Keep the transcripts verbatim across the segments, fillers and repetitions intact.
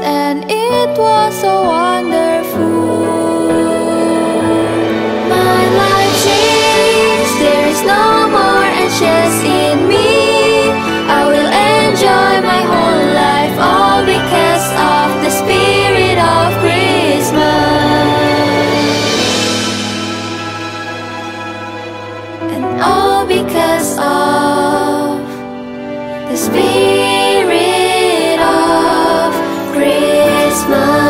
and it was so wonderful. My life changed, there is no more anxious in me. I will enjoy my whole life, all because of the spirit of Christmas. And all because of the spirit of Christmas.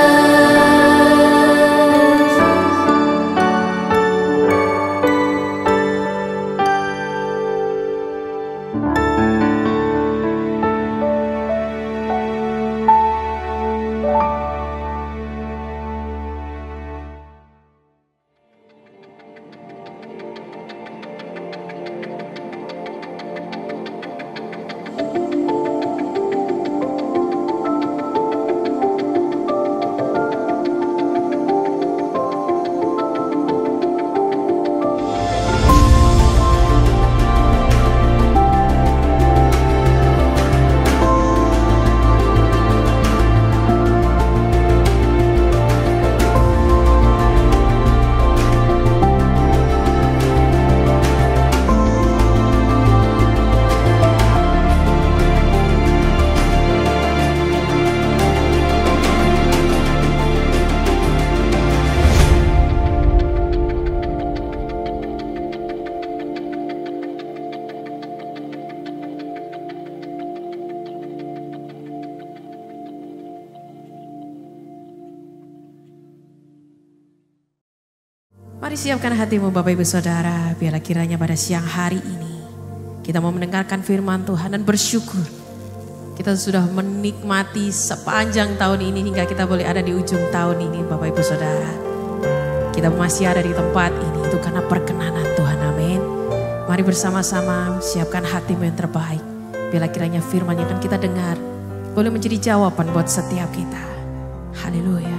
Mari siapkan hatimu Bapak Ibu Saudara, biarlah kiranya pada siang hari ini kita mau mendengarkan firman Tuhan dan bersyukur. Kita sudah menikmati sepanjang tahun ini hingga kita boleh ada di ujung tahun ini Bapak Ibu Saudara. Kita masih ada di tempat ini itu karena perkenanan Tuhan, amin. Mari bersama-sama siapkan hatimu yang terbaik. Biarlah kiranya firman yang akan kita dengar boleh menjadi jawaban buat setiap kita. Haleluya.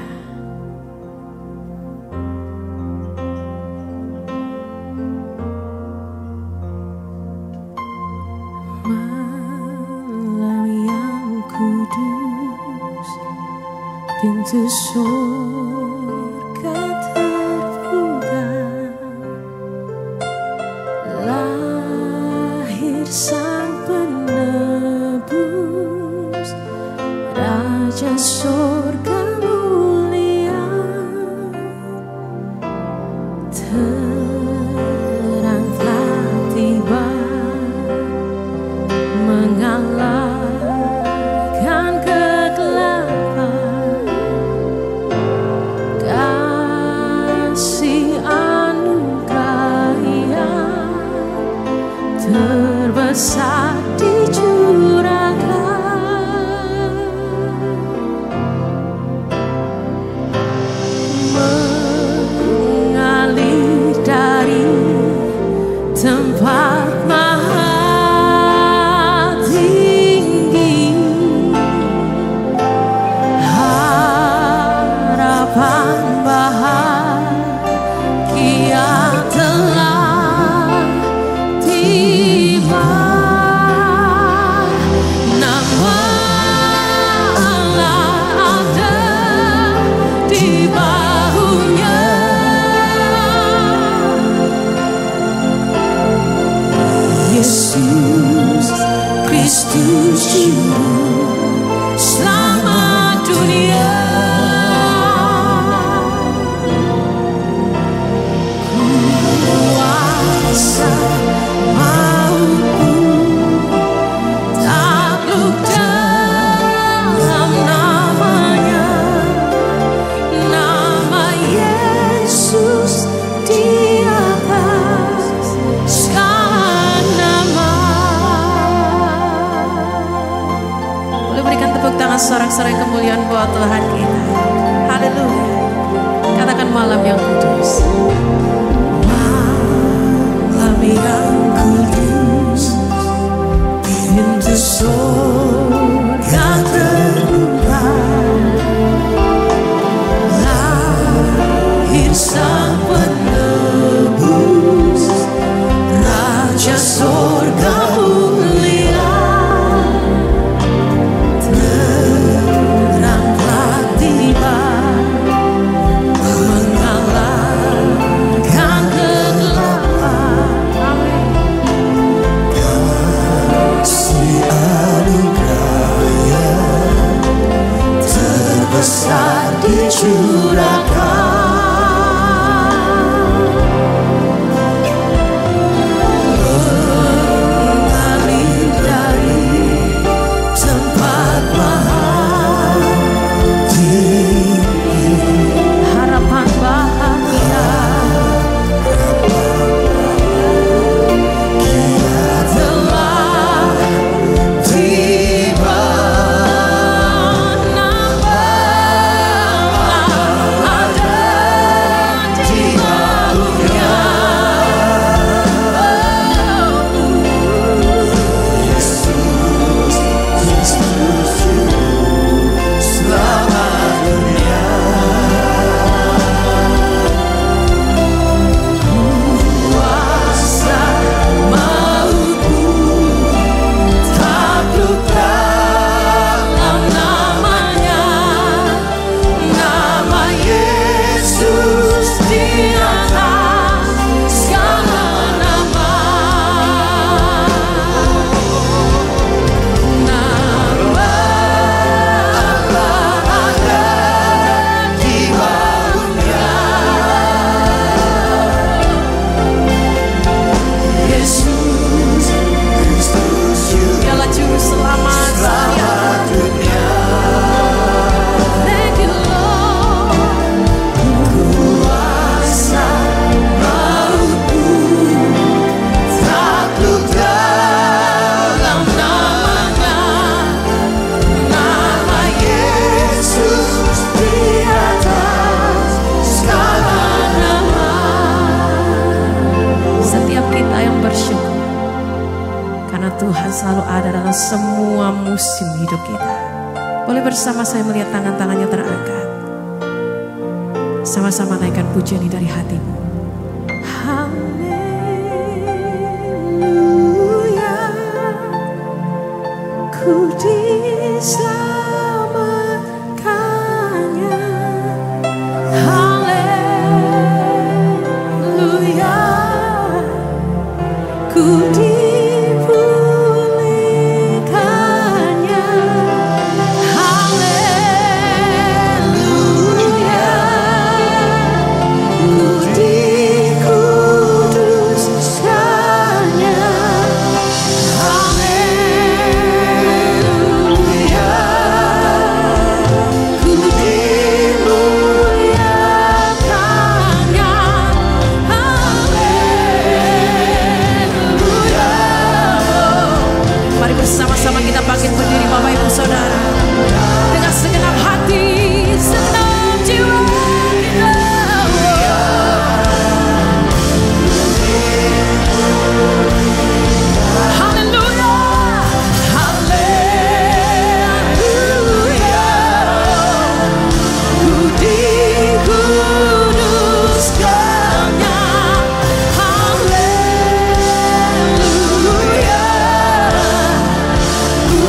Pintu surga terbuka, lahir sang penebus, Raja surga mulia. Terang telah tiba mengalahkan kegelapan. Kasih anugerah yang terbesar dicurahkan, mengalir dari tempat maha tinggi. Harapan bahagia telah tiba. Nama Allah ada di bahunya. Yesus Kristus Juru Selamat dunia. Kuasa mautmu takluk dalam namanya. Nama Yesus di atas segala nama. Boleh berikan tepuk tangan sorak-sorai kemuliaan buat Tuhan kita. Haleluya. Katakan malam yang kudus. Malam yang kudus, pintu surga terbuka, lahir sang penebus, Raja surga mulia. Terang selalu ada dalam semua musim hidup kita. Boleh bersama saya melihat tangan-tangannya terangkat. Sama-sama naikkan pujian ini dari hatimu. Haleluya, ku diselamatkannya. Haleluya, ku dipulihkannya. Haleluya, ku dikuduskannya. Haleluya, ku dimuliakannya. Haleluya. Mari bersama-sama kita bangkit berdiri Bapak Ibu Saudara. Dengan segenap hati, segenap jiwa kita. Haleluya, haleluya, ku dikuduskannya. Haleluya, ku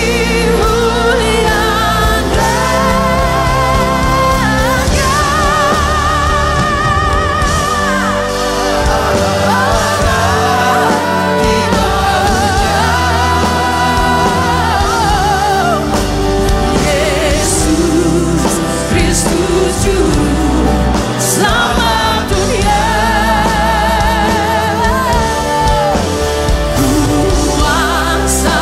dimuliakannya. Yesus Kristus Juru Selamat dunia, kuasa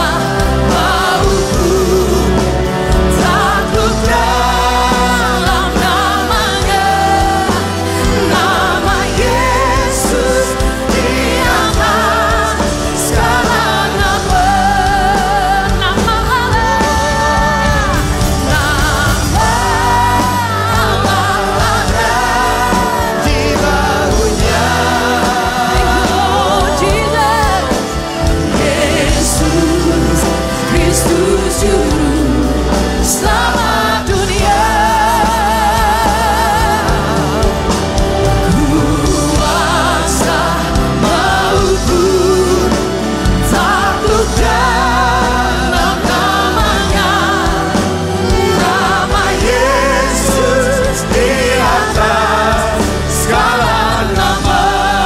maupun takluk dalam namanya. Nama Yesus di atas segala nama. Nama Allah, nama Allah ada di bahunya. Oh Jesus, Yesus Kristus Juru Selamat dunia, kuasa maupun takluk dalam namanya. Nama Yesus di atas segala nama.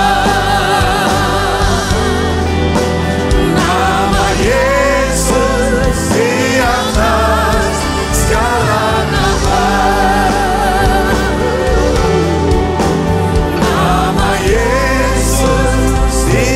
Nama Yesus di atas segala nama. Nama Yesus di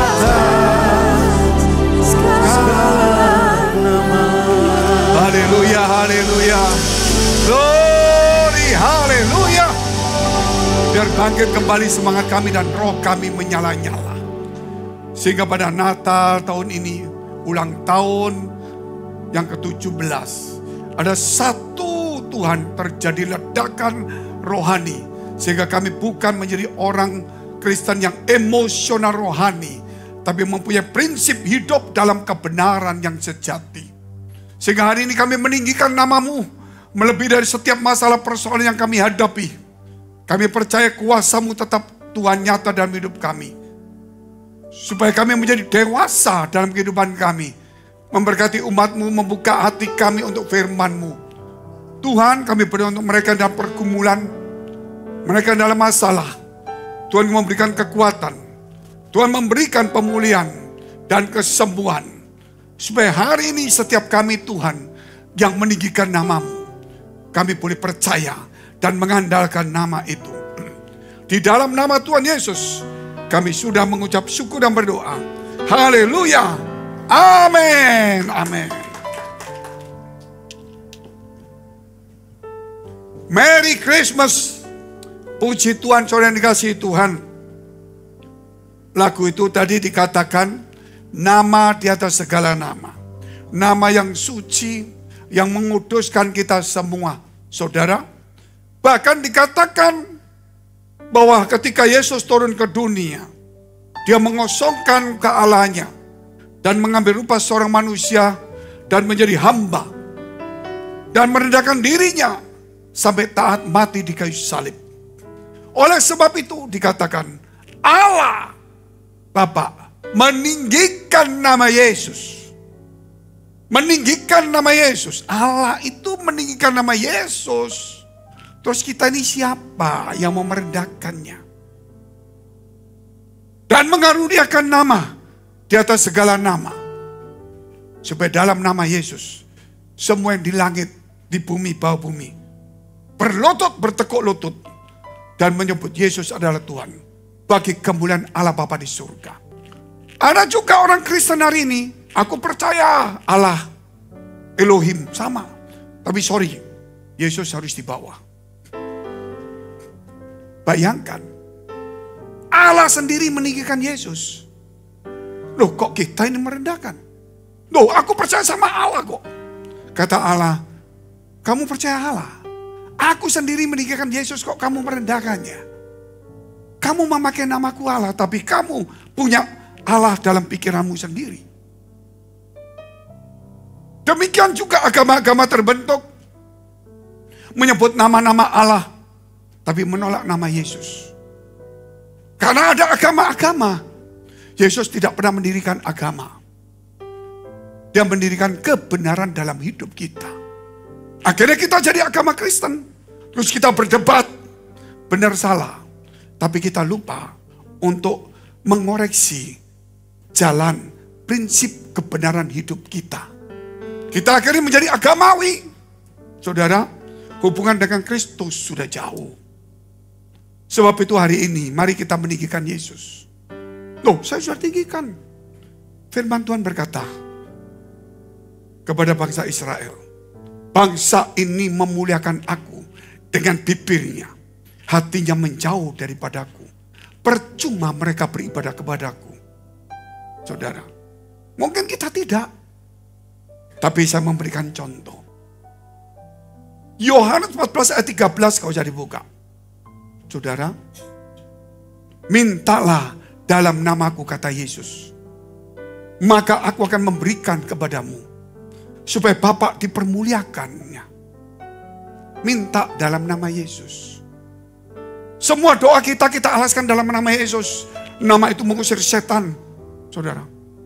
atas segala nama. Haleluya, haleluya. Glory, haleluya. Biar bangkit kembali semangat kami dan roh kami menyala-nyala. Sehingga pada Natal tahun ini, ulang tahun yang ke tujuh belas, ada satu Tuhan terjadi ledakan rohani. Sehingga kami bukan menjadi orang Kristen yang emosional rohani, tapi mempunyai prinsip hidup dalam kebenaran yang sejati. Sehingga hari ini kami meninggikan namamu melebihi dari setiap masalah persoalan yang kami hadapi. Kami percaya kuasa-Mu tetap Tuhan nyata dalam hidup kami. Supaya kami menjadi dewasa dalam kehidupan kami. Memberkati umat-Mu, membuka hati kami untuk firman-Mu. Tuhan, kami berdoa untuk mereka dalam pergumulan, mereka dalam masalah. Tuhan memberikan kekuatan. Tuhan memberikan pemulihan dan kesembuhan. Supaya hari ini setiap kami Tuhan yang meninggikan nama-Mu, kami boleh percaya dan mengandalkan nama itu. Di dalam nama Tuhan Yesus, kami sudah mengucap syukur dan berdoa. Haleluya. Amin. Amin. Merry Christmas. Puji Tuhan, saudara yang dikasihi Tuhan. Lagu itu tadi dikatakan, nama di atas segala nama. Nama yang suci, yang menguduskan kita semua. Saudara, bahkan dikatakan bahwa ketika Yesus turun ke dunia, dia mengosongkan kealahannya. dan mengambil rupa seorang manusia dan menjadi hamba dan merendahkan dirinya sampai taat mati di kayu salib. Oleh sebab itu dikatakan Allah Bapa meninggikan nama Yesus. Meninggikan nama Yesus. Allah itu meninggikan nama Yesus. Terus kita ini siapa yang mau merendahkannya? Dan mengaruniakan nama di atas segala nama. Supaya dalam nama Yesus, semua yang di langit, di bumi, bawah bumi, berlutut, bertekuk lutut, dan menyebut Yesus adalah Tuhan. Bagi kemuliaan Allah Bapa di surga. Ada juga orang Kristen hari ini, aku percaya Allah, Elohim, sama. Tapi sorry, Yesus harus di bawah. Bayangkan, Allah sendiri meninggikan Yesus. Loh, kok kita ini merendahkan? Loh, aku percaya sama Allah kok. Kata Allah, kamu percaya Allah? Aku sendiri meninggikan Yesus, kok kamu merendahkannya? Kamu memakai namaku Allah, tapi kamu punya Allah dalam pikiranmu sendiri. Demikian juga agama-agama terbentuk. Menyebut nama-nama Allah, tapi menolak nama Yesus. Karena ada agama-agama, Yesus tidak pernah mendirikan agama. Dia mendirikan kebenaran dalam hidup kita. Akhirnya kita jadi agama Kristen. Terus kita berdebat, benar salah. Tapi kita lupa untuk mengoreksi jalan prinsip kebenaran hidup kita. Kita akhirnya menjadi agamawi. Saudara, hubungan dengan Kristus sudah jauh. Sebab itu hari ini, mari kita meninggikan Yesus. Loh, saya sudah tinggikan. Firman Tuhan berkata kepada bangsa Israel, bangsa ini memuliakan aku dengan bibirnya, hatinya menjauh daripadaku. Percuma mereka beribadah kepadaku. Saudara, mungkin kita tidak. Tapi saya memberikan contoh. Yohanes empat belas ayat tiga belas kalau jadi buka. Saudara, mintalah dalam namaku, kata Yesus. Maka aku akan memberikan kepadamu. Supaya Bapa dipermuliakannya. Minta dalam nama Yesus. Semua doa kita, kita alaskan dalam nama Yesus. Nama itu mengusir setan. Saudara.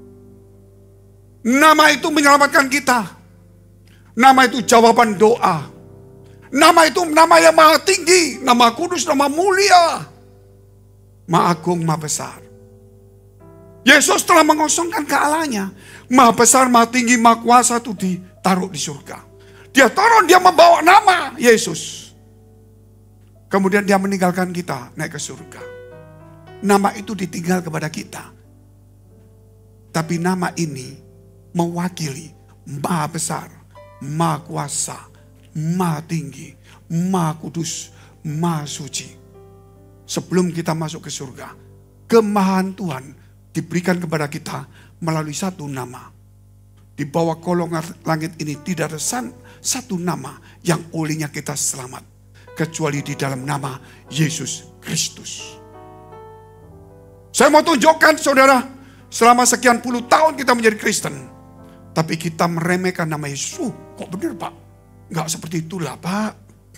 Nama itu menyelamatkan kita. Nama itu jawaban doa. Nama itu nama yang maha tinggi. Nama kudus, nama mulia. Maha agung, maha besar. Yesus telah mengosongkan kealahnya. Maha besar, maha tinggi, maha kuasa itu ditaruh di surga. Dia turun, dia membawa nama Yesus. Kemudian dia meninggalkan kita, naik ke surga. Nama itu ditinggal kepada kita. Tapi nama ini mewakili maha besar, maha kuasa, maha tinggi, maha kudus, maha suci. Sebelum kita masuk ke surga, kemahaan Tuhan diberikan kepada kita melalui satu nama. Di bawah kolongan langit ini tidak ada satu nama yang olehnya kita selamat. Kecuali di dalam nama Yesus Kristus. Saya mau tunjukkan saudara, selama sekian puluh tahun kita menjadi Kristen. Tapi kita meremehkan nama Yesus. Oh, kok benar Pak? Enggak seperti itulah Pak.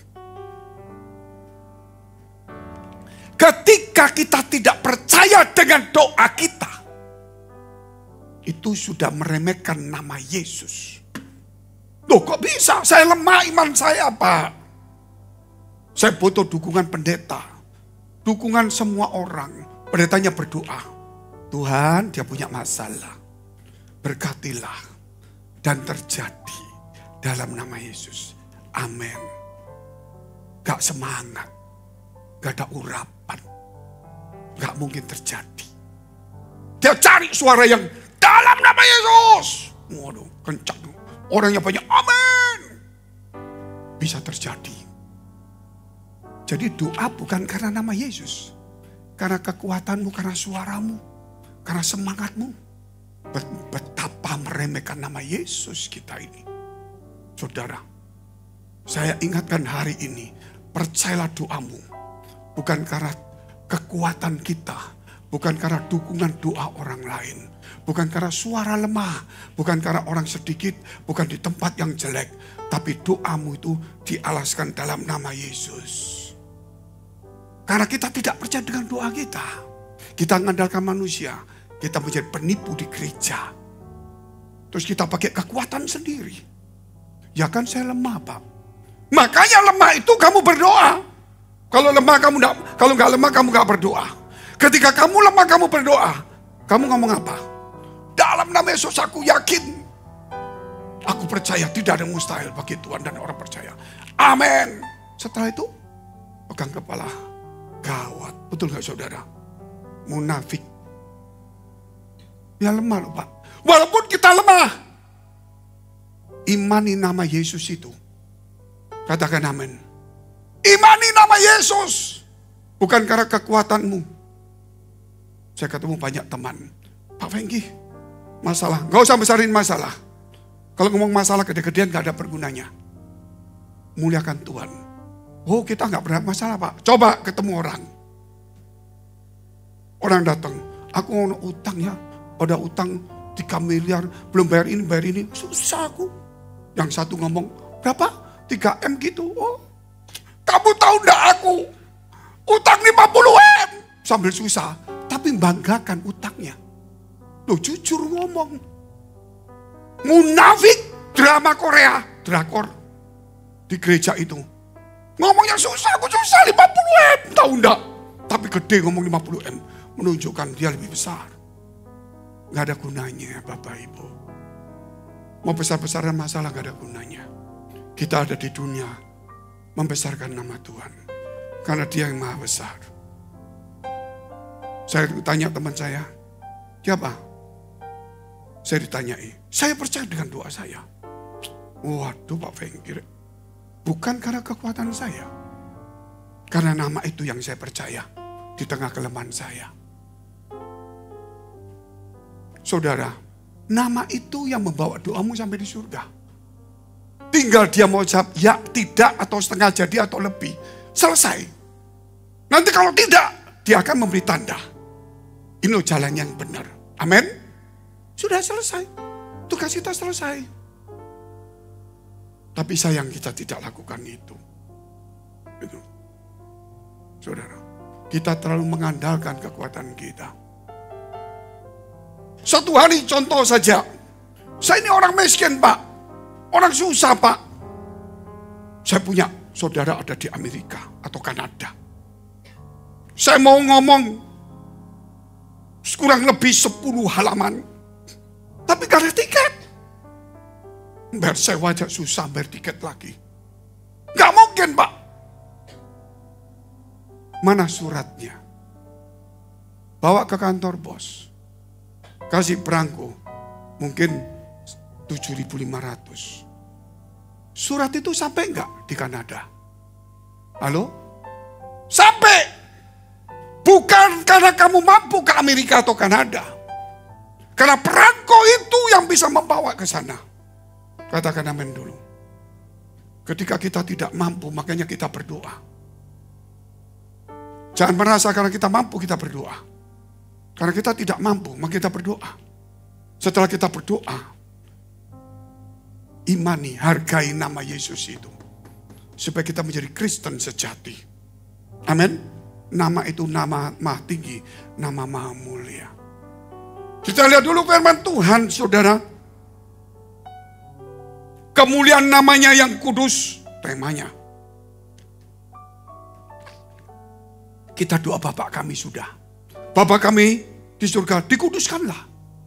Ketika kita tidak percaya dengan doa kita, itu sudah meremehkan nama Yesus. Loh kok bisa? Saya lemah iman saya Pak. Saya butuh dukungan pendeta. Dukungan semua orang. Pendetanya berdoa. Tuhan, dia punya masalah. Berkatilah. Dan terjadi dalam nama Yesus. Amin. Gak semangat. Gak ada urapan. Gak mungkin terjadi. Dia cari suara yang dalam nama Yesus. Waduh, kencang. Orangnya banyak, amin. Bisa terjadi. Jadi doa bukan karena nama Yesus. Karena kekuatanmu, karena suaramu. Karena semangatmu. Betapa meremehkan nama Yesus kita ini. Saudara, saya ingatkan hari ini. Percayalah doamu. Bukan karena kekuatan kita. Bukan karena dukungan doa orang lain. Bukan karena suara lemah. Bukan karena orang sedikit. Bukan di tempat yang jelek. Tapi doamu itu dialaskan dalam nama Yesus. Karena kita tidak percaya dengan doa kita. Kita mengandalkan manusia. Kita menjadi penipu di gereja. Terus kita pakai kekuatan sendiri. Ya kan saya lemah Pak. Makanya lemah itu kamu berdoa. Kalau lemah kamu enggak, kalau nggak lemah kamu nggak berdoa. Ketika kamu lemah kamu berdoa. Kamu ngomong apa? Dalam nama Yesus aku yakin. Aku percaya tidak ada mustahil bagi Tuhan dan orang percaya. Amin. Setelah itu pegang kepala. Gawat. Betul nggak saudara? Munafik. Ya lemah loh Pak. Walaupun kita lemah. Imani nama Yesus itu. Katakan amin. Imani nama Yesus. Bukan karena kekuatanmu. Saya ketemu banyak teman. Pak Fengki, masalah. Gak usah besarin masalah. Kalau ngomong masalah gede-gedean gak ada bergunanya. Muliakan Tuhan. Oh kita gak pernah masalah Pak. Coba ketemu orang. Orang datang. Aku mau utang ya. Ada utang tiga miliar. Belum bayar ini, bayar ini. Susah aku. Yang satu ngomong, berapa? tiga M gitu. Oh, kamu tahu enggak aku? Utang lima puluh M. Sambil susah. Tapi banggakan utangnya. Loh jujur ngomong. Munafik drama Korea. Drakor. Di gereja itu. Ngomongnya susah, aku susah lima puluh M. Tahu enggak? Tapi gede ngomong lima puluh M. Menunjukkan dia lebih besar. Gak ada gunanya Bapak Ibu. Mau besar-besaran masalah gak ada gunanya. Kita ada di dunia membesarkan nama Tuhan. Karena dia yang maha besar. Saya tanya teman saya. Siapa? Saya ditanyai. Saya percaya dengan doa saya. Waduh Pak Fengki. Bukan karena kekuatan saya. Karena nama itu yang saya percaya. Di tengah kelemahan saya. Saudara, nama itu yang membawa doamu sampai di surga. Tinggal dia mau jawab ya, tidak, atau setengah jadi, atau lebih. Selesai. Nanti kalau tidak, dia akan memberi tanda. Ini loh jalan yang benar. Amin. Sudah selesai. Tugas kita selesai. Tapi sayang kita tidak lakukan itu. Itu. Saudara, kita terlalu mengandalkan kekuatan kita. Satu hari contoh saja. Saya ini orang miskin Pak. Orang susah Pak. Saya punya saudara ada di Amerika atau Kanada. Saya mau ngomong. Kurang lebih sepuluh halaman. Tapi gak ada tiket. Bayar sewa aja susah bayar tiket lagi. Gak mungkin Pak. Mana suratnya? Bawa ke kantor bos. Kasih perangko, mungkin tujuh ribu lima ratus. Surat itu sampai enggak di Kanada? Halo? Sampai! Bukan karena kamu mampu ke Amerika atau Kanada. Karena perangko itu yang bisa membawa ke sana. Katakan amin dulu. Ketika kita tidak mampu, makanya kita berdoa. Jangan merasa karena kita mampu, kita berdoa. Karena kita tidak mampu, maka kita berdoa. Setelah kita berdoa, imani, hargai nama Yesus itu. Supaya kita menjadi Kristen sejati. Amin. Nama itu nama maha tinggi, nama maha mulia. Kita lihat dulu firman Tuhan, saudara. Kemuliaan namanya yang kudus, temanya. Kita doa Bapak kami sudah. Bapa kami di surga, dikuduskanlah.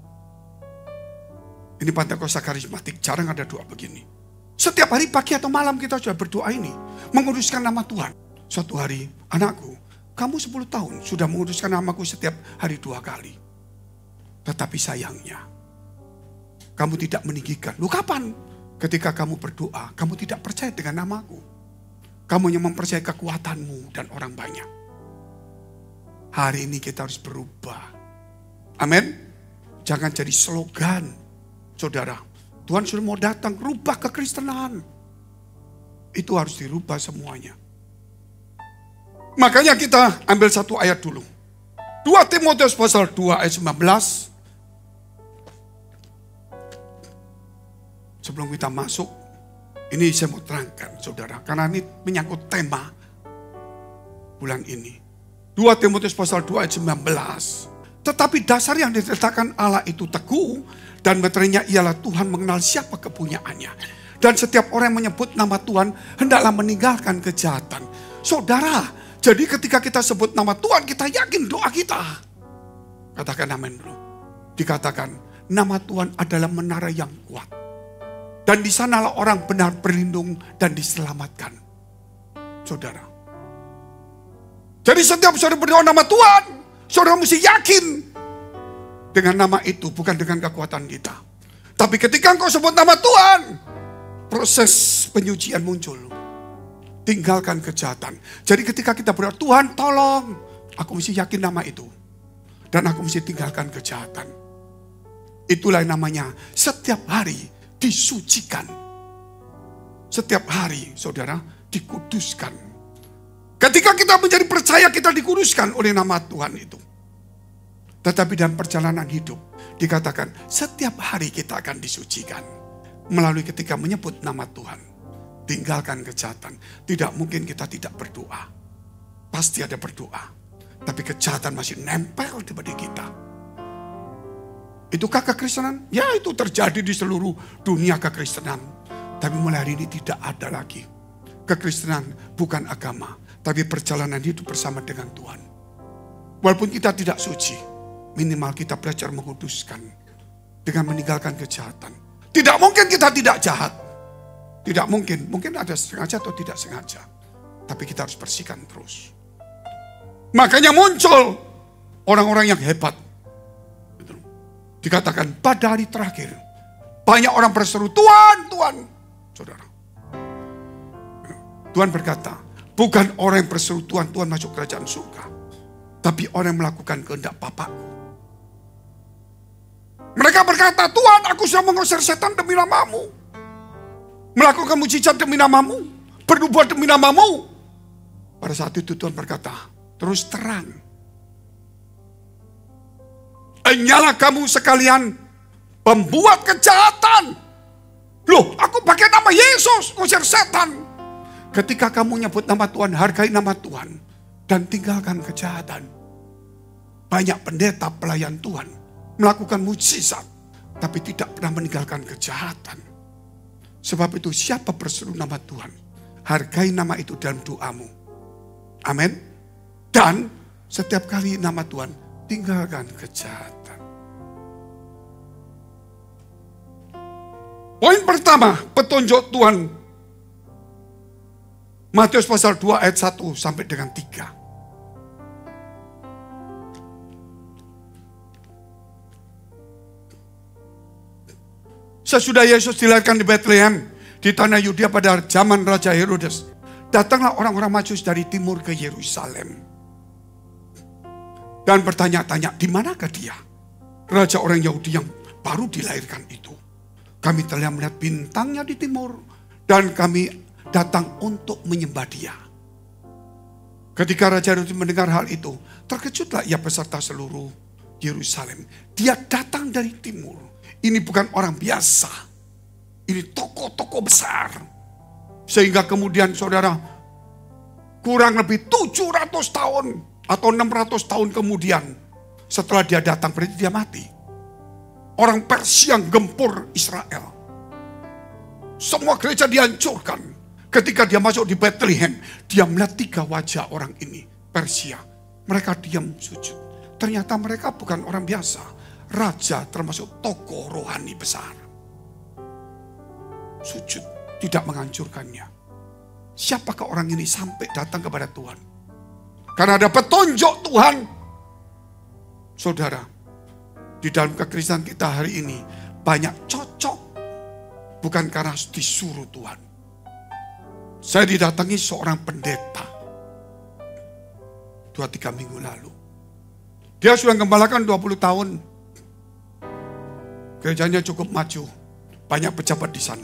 Ini Pentakosta karismatik, jarang ada doa begini. Setiap hari pagi atau malam kita sudah berdoa ini. Menguduskan nama Tuhan. Suatu hari, anakku, kamu sepuluh tahun sudah menguduskan namaku setiap hari dua kali. Tetapi sayangnya, kamu tidak meninggikan. Lu kapan? Ketika kamu berdoa, kamu tidak percaya dengan namaku. Kamu hanya mempercayai kekuatanmu dan orang banyak. Hari ini kita harus berubah. Amin. Jangan jadi slogan. Saudara, Tuhan sudah mau datang, rubah kekristenan. Itu harus dirubah semuanya. Makanya kita ambil satu ayat dulu. dua Timotius pasal dua ayat sembilan belas. Sebelum kita masuk, ini saya mau terangkan saudara, karena ini menyangkut tema bulan ini. dua Timotius pasal dua ayat sembilan belas. Tetapi dasar yang diletakkan Allah itu teguh, dan materinya ialah Tuhan mengenal siapa kepunyaannya. Dan setiap orang yang menyebut nama Tuhan hendaklah meninggalkan kejahatan. Saudara, jadi ketika kita sebut nama Tuhan, kita yakin doa kita. Katakan amin dulu. Dikatakan nama Tuhan adalah menara yang kuat. Dan di sanalah orang benar berlindung dan diselamatkan. Saudara. Jadi setiap saudara berdoa nama Tuhan, saudara mesti yakin dengan nama itu, bukan dengan kekuatan kita. Tapi ketika engkau sebut nama Tuhan, proses penyucian muncul. Tinggalkan kejahatan. Jadi ketika kita berdoa, Tuhan tolong, aku mesti yakin nama itu. Dan aku mesti tinggalkan kejahatan. Itulah yang namanya setiap hari disucikan. Setiap hari, saudara, dikuduskan. Ketika kita menjadi percaya, kita dikuduskan oleh nama Tuhan itu. Tetapi dalam perjalanan hidup, dikatakan setiap hari kita akan disucikan. Melalui ketika menyebut nama Tuhan. Tinggalkan kejahatan. Tidak mungkin kita tidak berdoa. Pasti ada berdoa. Tapi kejahatan masih nempel di badan kita. Itukah kekristenan? Ya, itu terjadi di seluruh dunia kekristenan. Tapi mulai hari ini tidak ada lagi. Kekristenan bukan agama, tapi perjalanan hidup bersama dengan Tuhan. Walaupun kita tidak suci, minimal kita belajar menguduskan dengan meninggalkan kejahatan. Tidak mungkin kita tidak jahat. Tidak mungkin, mungkin ada sengaja atau tidak sengaja. Tapi kita harus bersihkan terus. Makanya muncul orang-orang yang hebat. Dikatakan pada hari terakhir, banyak orang berseru, Tuhan, Tuhan. Saudara. Tuhan berkata, bukan orang yang berseru Tuhan, Tuhan masuk kerajaan surga. Tapi orang yang melakukan kehendak Bapakku. Mereka berkata, Tuhan, aku sudah mengusir setan demi namamu. Melakukan mujizat demi namamu. Bernubuat demi namamu. Pada saat itu Tuhan berkata, terus terang. Hanyalah kamu sekalian pembuat kejahatan. Loh, aku pakai nama Yesus, ngusir setan. Ketika kamu nyebut nama Tuhan, hargai nama Tuhan. Dan tinggalkan kejahatan. Banyak pendeta pelayan Tuhan melakukan mujizat, tapi tidak pernah meninggalkan kejahatan. Sebab itu siapa berseru nama Tuhan, hargai nama itu dalam doamu. Amin. Dan setiap kali nama Tuhan, tinggalkan kejahatan. Poin pertama, petunjuk Tuhan. Matius pasal dua ayat satu sampai dengan tiga. Sesudah Yesus dilahirkan di Bethlehem, di tanah Yudea pada zaman Raja Herodes, datanglah orang-orang Majus dari timur ke Yerusalem. Dan bertanya-tanya, di manakah dia? Raja orang Yahudi yang baru dilahirkan itu. Kami telah melihat bintangnya di timur, dan kami datang untuk menyembah dia. Ketika Raja Herodes mendengar hal itu, terkejutlah ia beserta seluruh Yerusalem. Dia datang dari timur. Ini bukan orang biasa. Ini tokoh-tokoh besar. Sehingga kemudian saudara, kurang lebih tujuh ratus tahun atau enam ratus tahun kemudian, setelah dia datang, berarti dia mati. Orang Persia yang gempur Israel. Semua gereja dihancurkan. Ketika dia masuk di Bethlehem, dia melihat tiga wajah orang ini, Persia. Mereka diam sujud. Ternyata mereka bukan orang biasa. Raja termasuk tokoh rohani besar. Sujud, tidak menghancurkannya. Siapakah orang ini sampai datang kepada Tuhan? Karena ada petunjuk Tuhan. Saudara, di dalam kekristenan kita hari ini banyak cocok. Bukan karena disuruh Tuhan. Saya didatangi seorang pendeta. Dua tiga minggu lalu. Dia sudah gembalakan dua puluh tahun. Gerejanya cukup maju. Banyak pejabat di sana.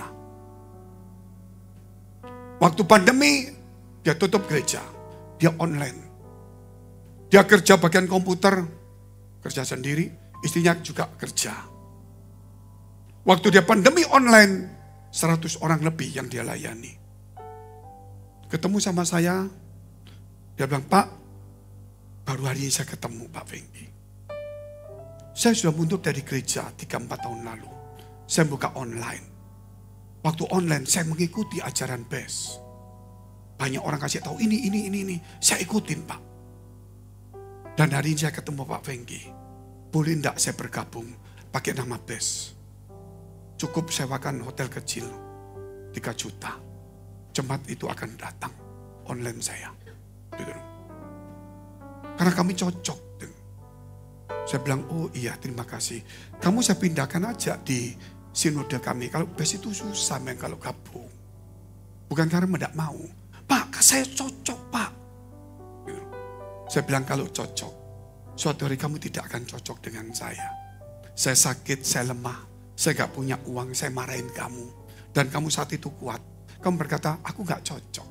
Waktu pandemi, dia tutup gereja. Dia online. Dia kerja bagian komputer, kerja sendiri, istrinya juga kerja. Waktu dia pandemi online, seratus orang lebih yang dia layani. Ketemu sama saya, dia bilang, Pak, baru hari ini saya ketemu Pak Fengki. Saya sudah mundur dari gereja tiga empat tahun lalu. Saya buka online. Waktu online saya mengikuti ajaran B E S. Banyak orang kasih tahu ini, ini, ini, ini. Saya ikutin Pak. Dan hari ini saya ketemu Pak Fengki. Boleh enggak saya bergabung pakai nama B E S? Cukup sewakan hotel kecil tiga juta. Jemaat itu akan datang online saya. Gitu. Karena kami cocok. Saya bilang, oh iya terima kasih. Kamu saya pindahkan aja di sinode kami. Kalau B E S itu susah men kalau gabung. Bukan karena tidak mau. Pak, saya cocok Pak. Saya bilang kalau cocok, suatu hari kamu tidak akan cocok dengan saya. Saya sakit, saya lemah, saya gak punya uang, saya marahin kamu. Dan kamu saat itu kuat. Kamu berkata, aku gak cocok.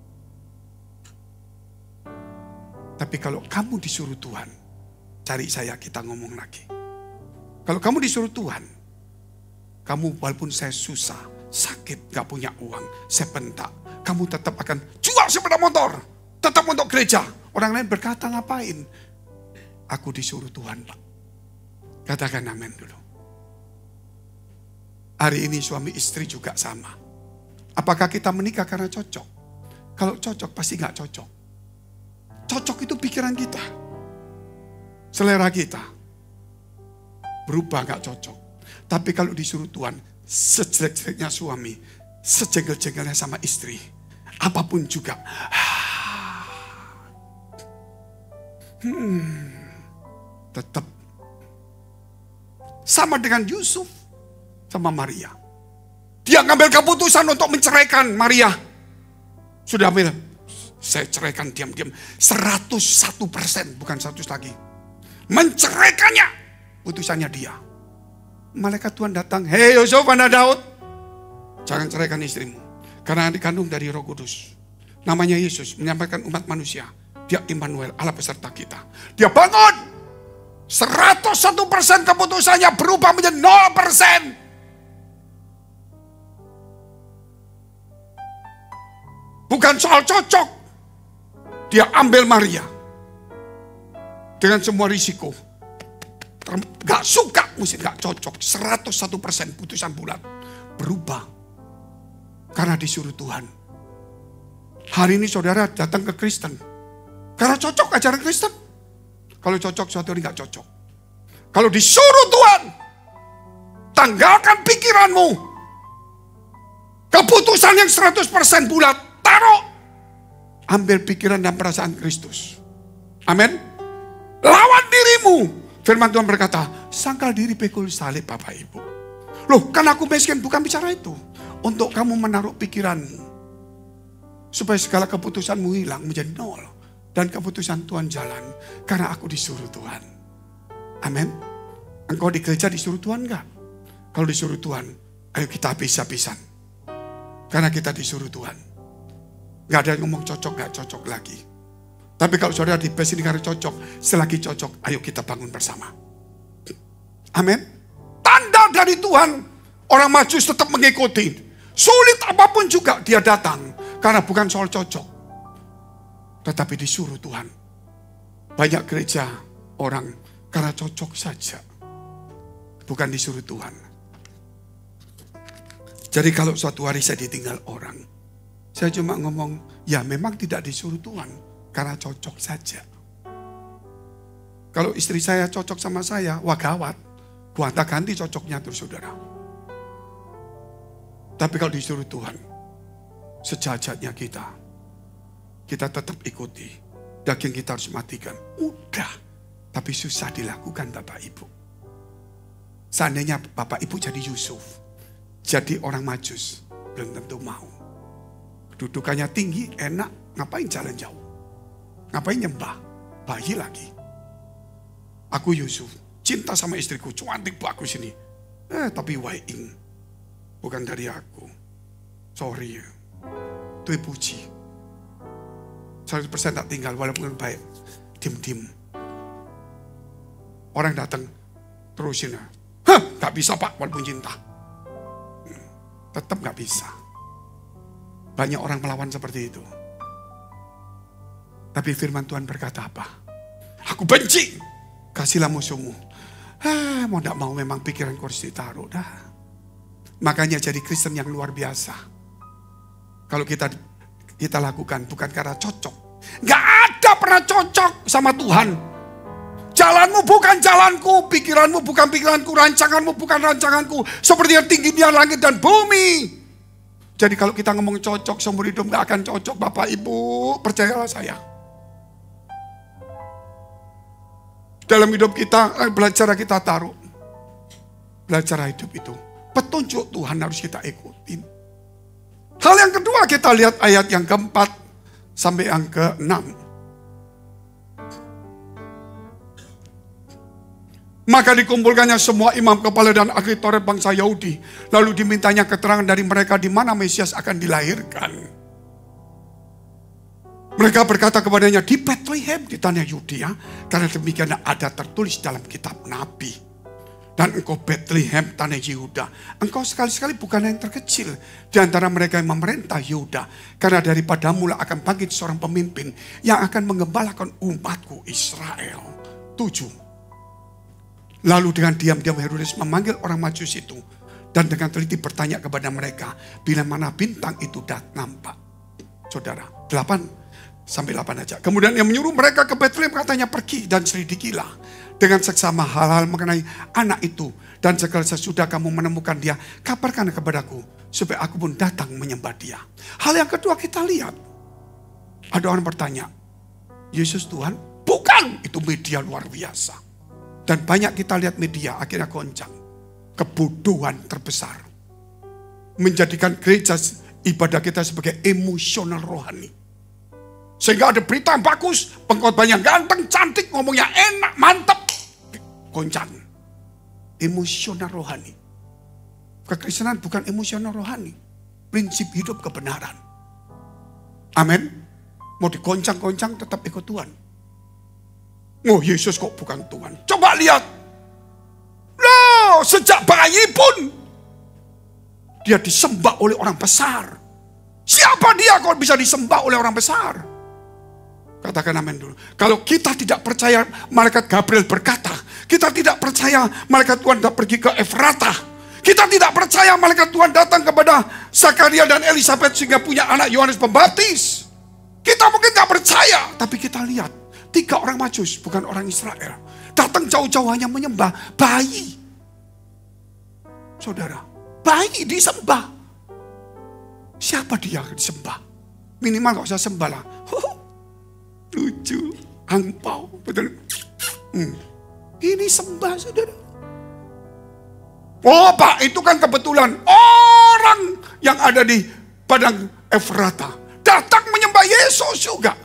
Tapi kalau kamu disuruh Tuhan, cari saya, kita ngomong lagi. Kalau kamu disuruh Tuhan, kamu walaupun saya susah, sakit, gak punya uang, saya bentak. Kamu tetap akan jual sepeda motor. Tetap untuk gereja. Orang lain berkata ngapain? Aku disuruh Tuhan Pak. Katakan amin dulu. Hari ini suami istri juga sama. Apakah kita menikah karena cocok? Kalau cocok pasti gak cocok. Cocok itu pikiran kita. Selera kita. Berubah gak cocok. Tapi kalau disuruh Tuhan, sejelek-jeleknya suami, sejengkel-jengkelnya sama istri, apapun juga. Hmm, tetap sama dengan Yusuf sama Maria. Dia ngambil keputusan untuk menceraikan Maria. Sudah ambil, saya ceraikan diam-diam. seratus satu persen, bukan seratus lagi. Menceraikannya, putusannya dia. Malaikat Tuhan datang, hei Yusuf anak Daud, jangan ceraikan istrimu. Karena dikandung dari Roh Kudus. Namanya Yesus, menyampaikan umat manusia. Dia Immanuel, Allah beserta kita. Dia bangun. seratus satu persen keputusannya berubah menjadi nol persen. Bukan soal cocok. Dia ambil Maria. Dengan semua risiko. Gak suka, mesti gak cocok. seratus satu persen putusan bulat. Berubah. Karena disuruh Tuhan. Hari ini saudara datang ke Kristen. Karena cocok ajaran Kristen. Kalau cocok, suatu hari gak cocok. Kalau disuruh Tuhan, tanggalkan pikiranmu. Keputusan yang seratus persen bulat, taruh. Ambil pikiran dan perasaan Kristus. Amin. Lawan dirimu. Firman Tuhan berkata, sangkal diri pikul salib Bapak Ibu. Loh, kan aku miskin, bukan bicara itu. Untuk kamu menaruh pikiranmu. Supaya segala keputusanmu hilang menjadi nol. Dan keputusan Tuhan jalan. Karena aku disuruh Tuhan. Amin. Engkau di gereja disuruh Tuhan enggak? Kalau disuruh Tuhan, ayo kita habis-habisan. Karena kita disuruh Tuhan. Gak ada yang ngomong cocok, gak cocok lagi. Tapi kalau saudara di base ini karena cocok, selagi cocok, ayo kita bangun bersama. Amin. Tanda dari Tuhan, orang Majus tetap mengikuti. Sulit apapun juga dia datang. Karena bukan soal cocok. Tetapi disuruh Tuhan. Banyak gereja orang karena cocok saja. Bukan disuruh Tuhan. Jadi kalau suatu hari saya ditinggal orang. Saya cuma ngomong, ya memang tidak disuruh Tuhan. Karena cocok saja. Kalau istri saya cocok sama saya, wah gawat. Gua ganti cocoknya terus saudara. Tapi kalau disuruh Tuhan, sejajarnya kita, kita tetap ikuti. Daging kita harus matikan. Mudah, tapi susah dilakukan Bapak Ibu. Seandainya Bapak Ibu jadi Yusuf, jadi orang Majus, belum tentu mau. Kedudukannya tinggi, enak, ngapain jalan jauh? Ngapain nyembah? Bayi lagi. Aku Yusuf, cinta sama istriku, cantik bagus ini. Eh, tapi waing. Bukan dari aku. Sorry ya. Itu puji. seratus persen tak tinggal walaupun baik. dim-dim. Orang datang, terusin. Hah, gak bisa Pak, walaupun cinta. Hmm, tetap gak bisa. Banyak orang melawan seperti itu. Tapi firman Tuhan berkata apa? Aku benci, kasihlah musuhmu. Ah, mau gak mau memang pikiran harus ditaruh dah. Makanya jadi Kristen yang luar biasa. Kalau kita kita lakukan bukan karena cocok. Gak ada pernah cocok sama Tuhan. Jalanmu bukan jalanku, pikiranmu bukan pikiranku, rancanganmu bukan rancanganku. Seperti yang tingginya langit dan bumi. Jadi kalau kita ngomong cocok seumur hidup gak akan cocok Bapak Ibu, percayalah saya. Dalam hidup kita, belajar kita taruh. Belajar hidup itu. Petunjuk Tuhan harus kita ikutin. Hal yang kedua kita lihat ayat yang keempat sampai yang keenam. Maka dikumpulkannya semua imam kepala dan ahli Taurat bangsa Yahudi. Lalu dimintanya keterangan dari mereka di mana Mesias akan dilahirkan. Mereka berkata kepadanya, di Bethlehem di tanah Yudea. Karena demikian ada tertulis dalam kitab Nabi. Dan engkau Bethlehem tanah Yehuda. Engkau sekali-sekali bukan yang terkecil di antara mereka yang memerintah Yehuda. Karena daripadamu lah akan bangkit seorang pemimpin yang akan menggembalakan umatku Israel. Tujuh. Lalu dengan diam-diam Herodes memanggil orang Majus itu. Dan dengan teliti bertanya kepada mereka. Bila mana bintang itu dah nampak. Saudara, delapan sampai delapan aja. Kemudian ia menyuruh mereka ke Bethlehem, katanya pergi dan selidikilah. Dengan seksama hal-hal mengenai anak itu. Dan segala sesudah kamu menemukan dia, kabarkan kepadaku. Supaya aku pun datang menyembah dia. Hal yang kedua kita lihat. Ada orang bertanya, Yesus Tuhan? Bukan, itu media luar biasa. Dan banyak kita lihat media akhirnya goncang. Kebodohan terbesar. Menjadikan gereja ibadah kita sebagai emosional rohani. Sehingga ada berita yang bagus, pengkhotbahnya ganteng, cantik, ngomongnya enak, mantap. Goncang. Emosional rohani. Kekristenan bukan emosional rohani. Prinsip hidup kebenaran. Amin. Mau digoncang-goncang tetap ikut Tuhan. Oh Yesus kok bukan Tuhan. Coba lihat. Loh, sejak bayi pun dia disembah oleh orang besar. Siapa dia kalau bisa disembah oleh orang besar? Katakan amin dulu. Kalau kita tidak percaya malaikat Gabriel berkata, kita tidak percaya malaikat Tuhan datang pergi ke Efrata, kita tidak percaya malaikat Tuhan datang kepada Zakaria dan Elisabeth sehingga punya anak Yohanes Pembaptis. Kita mungkin tidak percaya, tapi kita lihat tiga orang Majus, bukan orang Israel, datang jauh-jauh hanya menyembah bayi. Saudara, bayi disembah. Siapa dia disembah? Minimal gak usah sembah lah. Lucu, angpau, betul. Hmm. Ini sembah, saudara. Oh Pak, itu kan kebetulan orang yang ada di padang Efrata datang menyembah Yesus juga.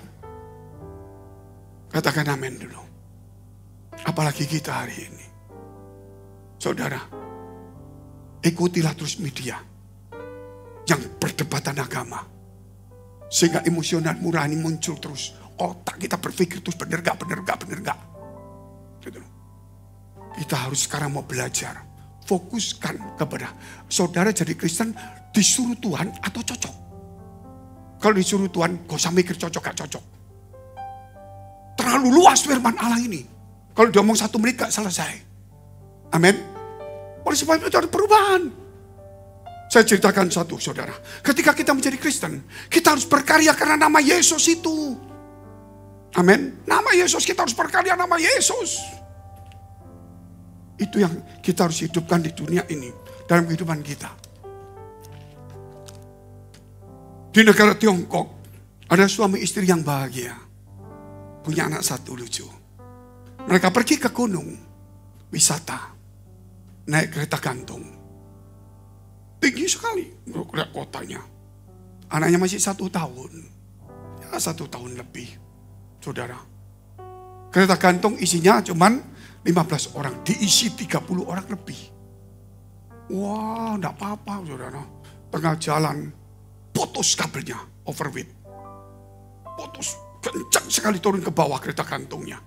Katakan amin dulu. Apalagi kita hari ini. Saudara, ikutilah terus media yang berdebatan agama. Sehingga emosional murani muncul terus. Otak kita berpikir terus benar gak, benar gak, benar gak. Gitu. Kita harus sekarang mau belajar. Fokuskan kepada saudara jadi Kristen disuruh Tuhan atau cocok. Kalau disuruh Tuhan, gak usah mikir cocok gak cocok. Terlalu luas firman Allah ini. Kalau diomong satu menit gak selesai. Amin. Oleh sebab itu ada perubahan. Saya ceritakan satu saudara. Ketika kita menjadi Kristen, kita harus berkarya karena nama Yesus itu. Amin. Nama Yesus, kita harus berkarya nama Yesus. Itu yang kita harus hidupkan di dunia ini. Dalam kehidupan kita. Di negara Tiongkok, ada suami istri yang bahagia. Punya anak satu lucu. Mereka pergi ke gunung. Wisata. Naik kereta gantung. Tinggi sekali. Lihat kotanya. Anaknya masih satu tahun. Ya satu tahun lebih. Saudara. Kereta gantung isinya cuman lima belas orang. Diisi tiga puluh orang lebih. Wah, enggak apa-apa saudara. Tengah jalan. Putus kabelnya. Overweight. Putus. Kencang sekali turun ke bawah kereta kantongnya.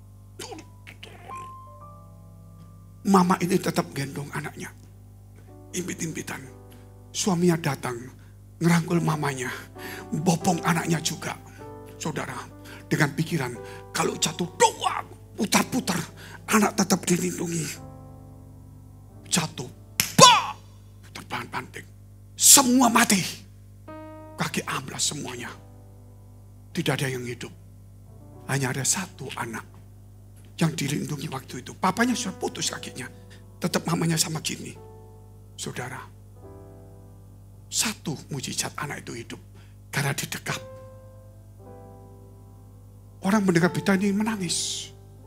Mama ini tetap gendong anaknya. Impit-impitan. Suaminya datang, ngerangkul mamanya, bopong anaknya juga. Saudara, dengan pikiran, kalau jatuh doang, putar-putar, anak tetap dilindungi. Jatuh, bah, terbanting, semua mati. Kaki amblas semuanya. Tidak ada yang hidup. Hanya ada satu anak yang dilindungi waktu itu. Papanya sudah putus kakinya. Tetap mamanya sama gini. Saudara, satu mujizat anak itu hidup karena didekap. Orang mendengar berita ini menangis.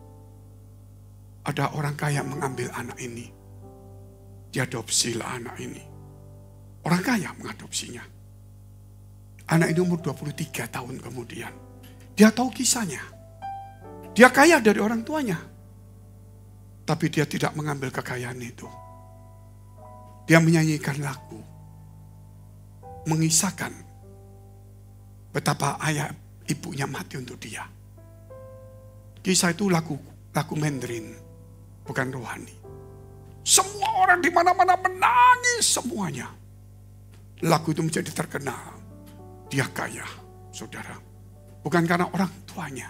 Ada orang kaya mengambil anak ini. Diadopsilah anak ini. Orang kaya mengadopsinya. Anak ini umur dua puluh tiga tahun kemudian. Dia tahu kisahnya. Dia kaya dari orang tuanya. Tapi dia tidak mengambil kekayaan itu. Dia menyanyikan lagu. Mengisahkan betapa ayah ibunya mati untuk dia. Kisah itu lagu lagu Mandarin, bukan rohani. Semua orang di mana-mana menangis semuanya. Lagu itu menjadi terkenal. Dia kaya, saudara. Bukan karena orang tuanya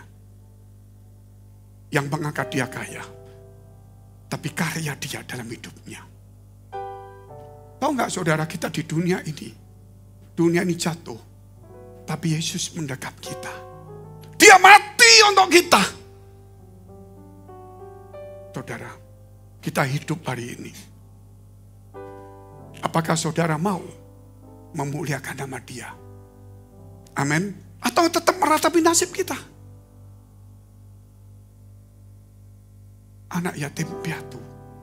yang mengangkat dia kaya, tapi karya dia dalam hidupnya. Tahu nggak saudara, kita di dunia ini, dunia ini jatuh, tapi Yesus mendekap kita. Dia mati untuk kita. Saudara, kita hidup hari ini. Apakah saudara mau memuliakan nama dia? Amin. Atau tetap meratapi nasib kita? Anak yatim piatu.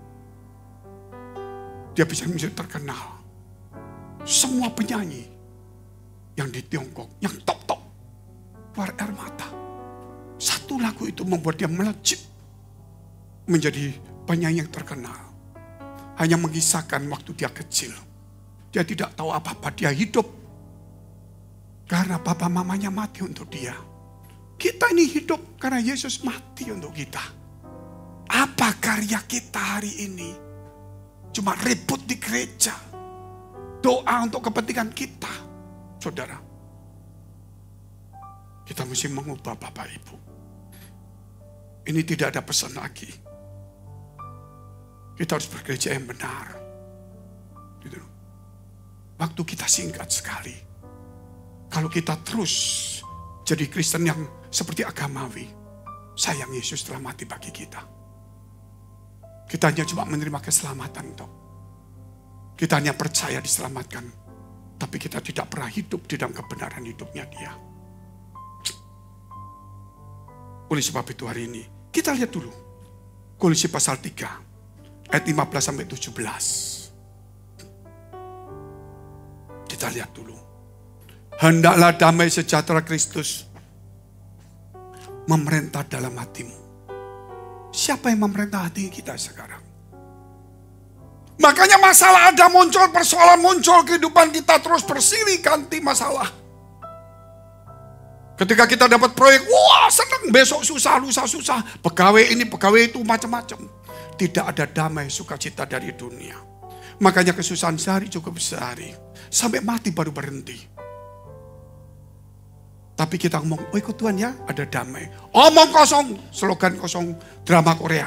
Dia bisa menjadi terkenal. Semua penyanyi yang di Tiongkok, yang top-top, keluar air mata. Satu lagu itu membuat dia melejit menjadi penyanyi yang terkenal. Hanya mengisahkan waktu dia kecil. Dia tidak tahu apa-apa, dia hidup karena papa mamanya mati untuk dia. Kita ini hidup karena Yesus mati untuk kita. Apa karya kita hari ini? Cuma ribut di gereja. Doa untuk kepentingan kita. Saudara, kita mesti mengubah Bapak Ibu. Ini tidak ada pesan lagi. Kita harus bergereja yang benar. Waktu kita singkat sekali. Kalau kita terus jadi Kristen yang seperti agamawi, sayang Yesus telah mati bagi kita. Kita hanya cuma menerima keselamatan toh. Kita hanya percaya diselamatkan, tapi kita tidak pernah hidup di dalam kebenaran hidupnya dia. Oleh sebab itu hari ini, kita lihat dulu. Kolose pasal tiga, ayat lima belas sampai tujuh belas. Kita lihat dulu. Hendaklah damai sejahtera Kristus memerintah dalam hatimu. Siapa yang memerintah hati kita sekarang? Makanya masalah ada muncul, persoalan muncul, kehidupan kita terus bersilih ganti masalah. Ketika kita dapat proyek, wah senang, besok susah, lusa susah. Pegawai ini, pegawai itu, macam-macam. Tidak ada damai, sukacita dari dunia. Makanya kesusahan sehari cukup sehari. Sampai mati baru berhenti. Tapi kita ngomong, oh ikut Tuhan ya, ada damai. Omong kosong, slogan kosong, drama Korea.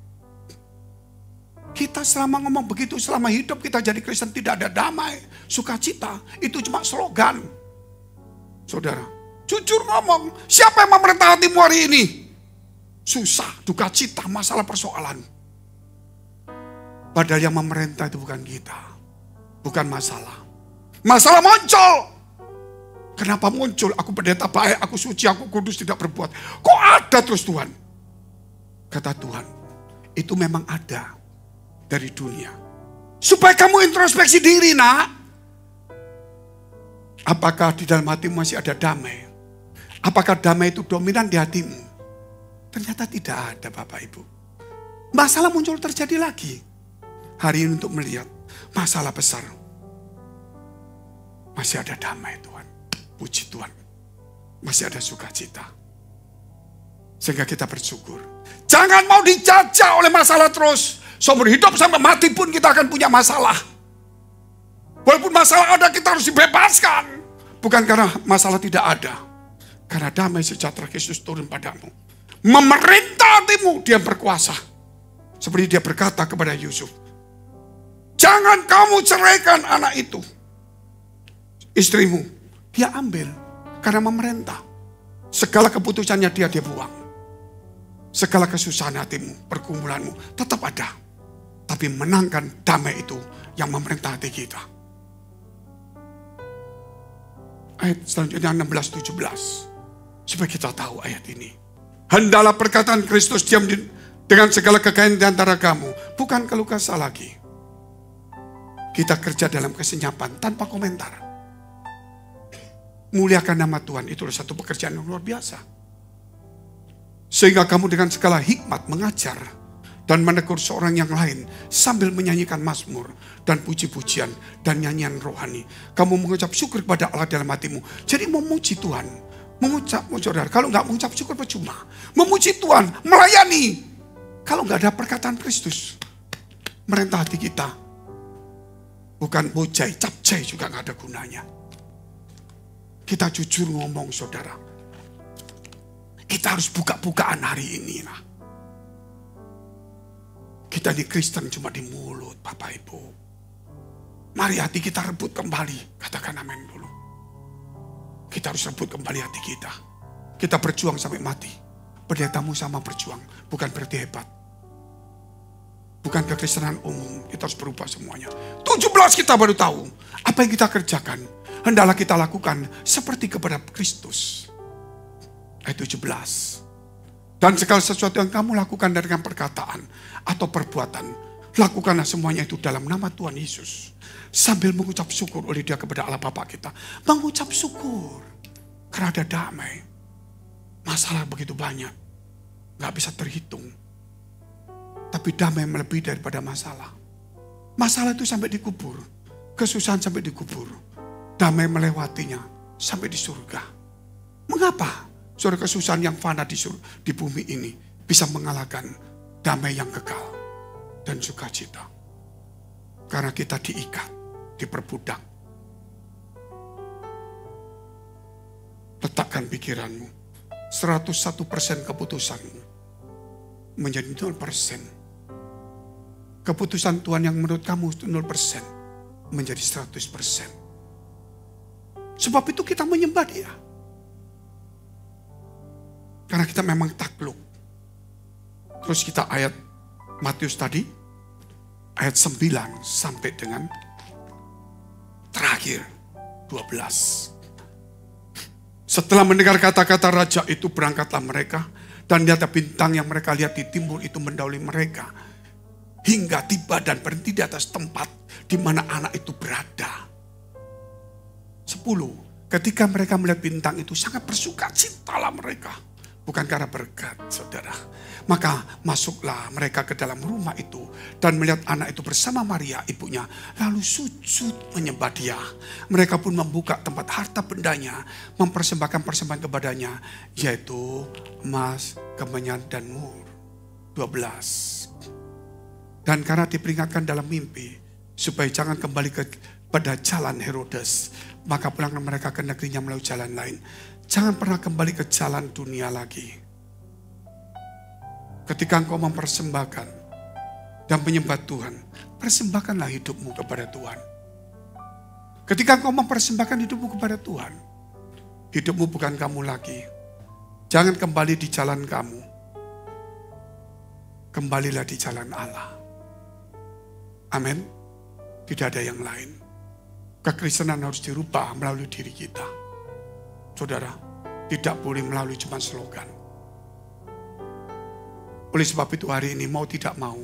Kita selama ngomong begitu, selama hidup kita jadi Kristen tidak ada damai, sukacita. Itu cuma slogan. Saudara, jujur ngomong, siapa yang memerintah hatimu hari ini? Susah, duka cita, masalah persoalan. Padahal yang memerintah itu bukan kita. Bukan masalah. Masalah muncul. Kenapa muncul? Aku pendeta baik, aku suci, aku kudus, tidak berbuat. Kok ada terus Tuhan? Kata Tuhan, itu memang ada dari dunia. Supaya kamu introspeksi diri, nak. Apakah di dalam hatimu masih ada damai? Apakah damai itu dominan di hatimu? Ternyata tidak ada, Bapak Ibu. Masalah muncul terjadi lagi. Hari ini untuk melihat masalah besar. Masih ada damai Tuhan. Puji Tuhan. masih ada sukacita. Sehingga kita bersyukur. Jangan mau dijajah oleh masalah terus. Seumur hidup sampai mati pun kita akan punya masalah. Walaupun masalah ada, kita harus dibebaskan. Bukan karena masalah tidak ada. Karena damai sejahtera Kristus turun padamu. Memerintah hatimu, dia berkuasa. Seperti dia berkata kepada Yusuf. Jangan kamu ceraikan anak itu. Istrimu, dia ambil. Karena memerintah. Segala keputusannya dia dia buang. Segala kesusahan hatimu, pergumulanmu tetap ada. Tapi menangkan damai itu yang memerintah hati kita. Ayat selanjutnya enam belas tujuh belas. Supaya kita tahu ayat ini. Hendaklah perkataan Kristus diam di, dengan segala kekayaan di antara kamu. Bukan keluh kesah lagi. Kita kerja dalam kesenyapan tanpa komentar. Muliakan nama Tuhan, itu adalah satu pekerjaan yang luar biasa. Sehingga kamu dengan segala hikmat mengajar dan menegur seorang yang lain sambil menyanyikan mazmur dan puji-pujian dan nyanyian rohani. Kamu mengucap syukur kepada Allah dalam hatimu. Jadi memuji Tuhan, mengucap, saudara, kalau nggak mengucap syukur percuma. Memuji Tuhan, melayani. Kalau nggak ada perkataan Kristus, merintah hati kita. Bukan bojai, capcai juga nggak ada gunanya. Kita jujur ngomong, saudara. Kita harus buka-bukaan hari ini. Nah. Kita di Kristen cuma di mulut, Bapak Ibu. Mari hati kita rebut kembali. Katakan amin dulu. Kita harus rebut kembali hati kita. Kita berjuang sampai mati. Pendetamu sama berjuang. Bukan berarti hebat. Bukan kekristenan umum. Kita harus berubah semuanya. tujuh belas kita baru tahu. Apa yang kita kerjakan. Hendaklah kita lakukan seperti kepada Kristus. Ayat tujuh belas. Dan segala sesuatu yang kamu lakukan dengan perkataan atau perbuatan, lakukanlah semuanya itu dalam nama Tuhan Yesus. Sambil mengucap syukur oleh dia kepada Allah Bapa kita. Mengucap syukur. Karena ada damai. Masalah begitu banyak. Gak bisa terhitung. Tapi damai melebihi daripada masalah. Masalah itu sampai dikubur. Kesusahan sampai dikubur. Damai melewatinya sampai di surga. Mengapa? Saudara, kesusahan yang fana di, sur, di bumi ini bisa mengalahkan damai yang kekal dan sukacita. Karena kita diikat, diperbudak. Letakkan pikiranmu. seratus satu persen keputusanmu menjadi nol persen. Keputusan Tuhan yang menurut kamu nol persen menjadi seratus persen. Sebab itu kita menyembah dia. Karena kita memang takluk. Terus kita ayat Matius tadi. Ayat sembilan sampai dengan terakhir dua belas. Setelah mendengar kata-kata raja itu berangkatlah mereka. Dan lihat bintang yang mereka lihat di timur itu mendahului mereka. Hingga tiba dan berhenti di atas tempat di mana anak itu berada. Sepuluh, ketika mereka melihat bintang itu sangat bersukacitalah mereka. Bukan karena berkat, saudara. Maka masuklah mereka ke dalam rumah itu. Dan melihat anak itu bersama Maria, ibunya. Lalu sujud menyembah dia. Mereka pun membuka tempat harta bendanya. Mempersembahkan persembahan kepadanya. Yaitu emas, kemenyan, dan mur. dua belas. Dan karena diperingatkan dalam mimpi. Supaya jangan kembali ke pada jalan Herodes. Maka pulanglah mereka ke negerinya melalui jalan lain. Jangan pernah kembali ke jalan dunia lagi. Ketika engkau mempersembahkan dan menyembah Tuhan, persembahkanlah hidupmu kepada Tuhan. Ketika engkau mempersembahkan hidupmu kepada Tuhan, hidupmu bukan kamu lagi. Jangan kembali di jalan kamu. Kembalilah di jalan Allah. Amin. Tidak ada yang lain. Kekristenan harus dirubah melalui diri kita. Saudara, tidak boleh melalui cuma slogan. Oleh sebab itu hari ini mau tidak mau,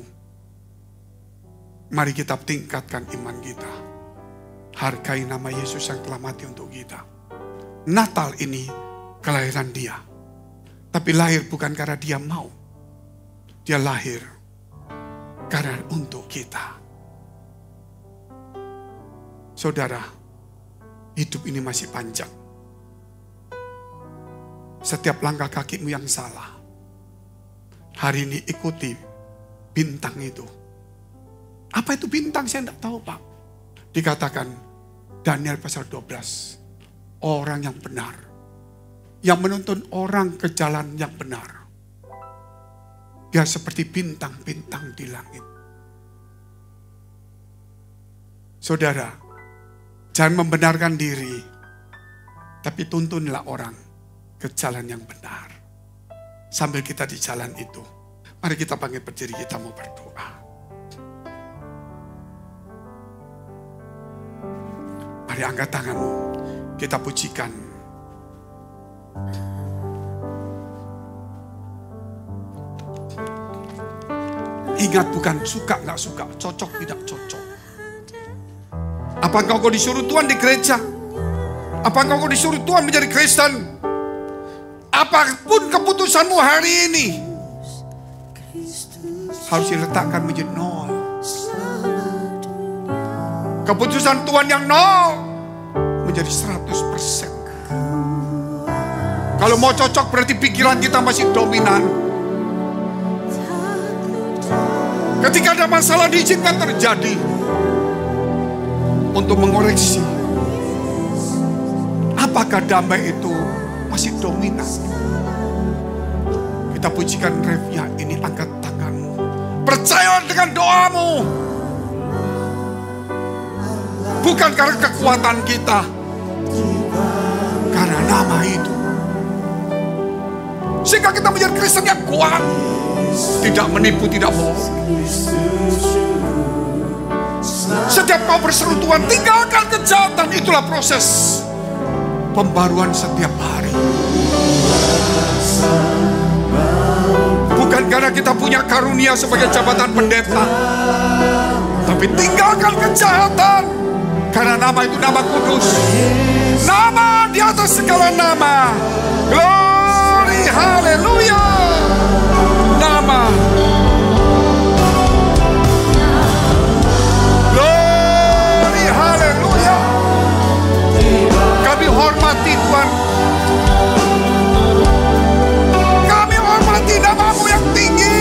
mari kita tingkatkan iman kita. Hargai nama Yesus yang telah mati untuk kita. Natal ini kelahiran dia. Tapi lahir bukan karena dia mau. Dia lahir karena untuk kita. Saudara, hidup ini masih panjang. setiap langkah kakimu yang salah. Hari ini ikuti bintang itu. Apa itu bintang? Saya tidak tahu, Pak. Dikatakan Daniel pasal dua belas. Orang yang benar. Yang menuntun orang ke jalan yang benar. Dia seperti bintang-bintang di langit. Saudara, jangan membenarkan diri. Tapi tuntunlah orang ke jalan yang benar. Sambil kita di jalan itu. Mari kita bangkit berdiri, kita mau berdoa. Mari angkat tanganmu, kita pujikan. Ingat, bukan suka nggak suka, cocok tidak cocok. Apa engkau disuruh Tuhan di gereja? Apa engkau disuruh Tuhan menjadi Kristen? Apapun keputusanmu hari ini, harus diletakkan menjadi nol. Keputusan Tuhan yang nol menjadi seratus persen. Kalau mau cocok berarti pikiran kita masih dominan. Ketika ada masalah diizinkan terjadi untuk mengoreksi. Apakah damai itu masih dominan? Kita pujikan refnya ini, angkat tanganmu. Percaya dengan doamu. Bukan karena kekuatan kita. Karena nama itu. Sehingga kita menjadi Kristen yang kuat. Tidak menipu, tidak bohong. Setiap kau berseru Tuhan, tinggalkan kejahatan. Itulah proses pembaruan setiap hari. Bukan karena kita punya karunia sebagai jabatan pendeta. Tapi tinggalkan kejahatan. Karena nama itu nama kudus. Nama di atas segala nama. Glory, haleluya. Nama. Glory, haleluya. Kami hormati Tuhan. Kami hormati namamu yang tinggi.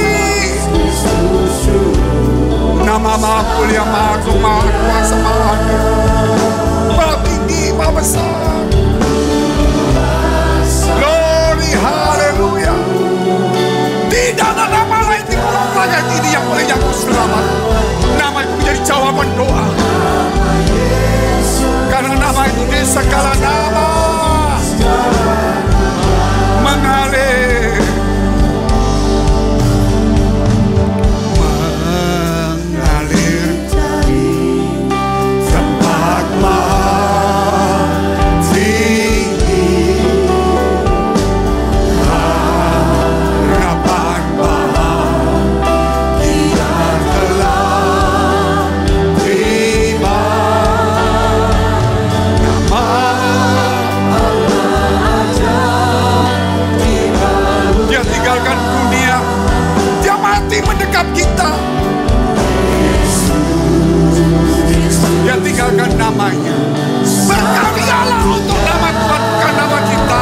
Nama Maha Mulia, Maha Agung, Maha Kuasa, Maha Adil, Maha Tinggi, Maha Besar. Glory, haleluya. Tidak ada nama lain di mulut langit ini yang boleh jatuh selamat. Nama itu menjadi jawaban doa. Karena nama itu di segala nama mengalir. Mendekap kita. Dia tinggalkan namanya. Berkaryalah untuk nama Tuhan, bukan nama kita.